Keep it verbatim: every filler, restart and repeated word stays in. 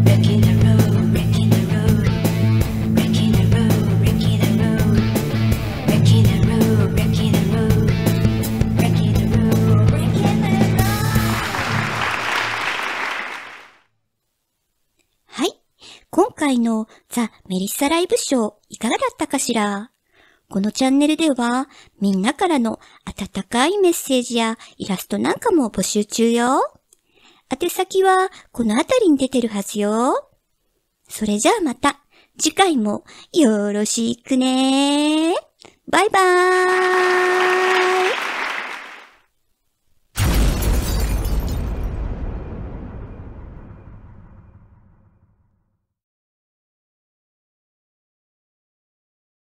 Breaking the road, breaking the road, breaking the road, breaking the road, breaking the road, breaking the road, breaking the road, breaking the road. はい。今回のザ・メリッサライブショーいかがだったかしら？このチャンネルではみんなからの温かいメッセージやイラストなんかも募集中よ。宛先はこのあたりに出てるはずよ。それじゃあまた次回もよろしくね。バイバーイ。